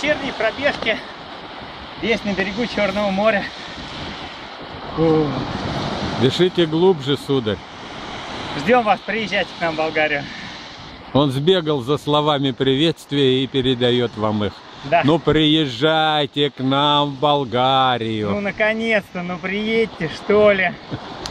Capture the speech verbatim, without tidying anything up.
вечерней пробежки здесь на берегу Черного моря. Фу. Дышите глубже, сударь. Ждем вас, приезжайте к нам в Болгарию. Он сбегал за словами приветствия и передает вам их. Да. Ну приезжайте к нам в Болгарию. Ну наконец-то, ну приедьте, что ли.